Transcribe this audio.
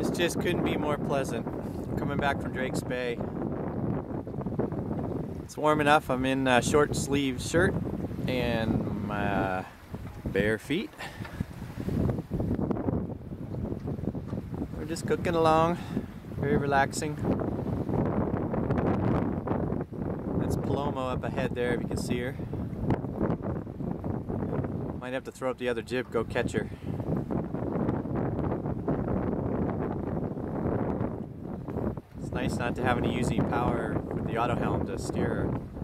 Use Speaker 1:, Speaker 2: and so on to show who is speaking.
Speaker 1: This just couldn't be more pleasant. I'm coming back from Drake's Bay. It's warm enough. I'm in a short sleeve shirt and my bare feet. We're just cooking along, very relaxing. That's Paloma up ahead there, if you can see her. Might have to throw up the other jib, go catch her. It's nice not to have any using power with the auto helm to steer her.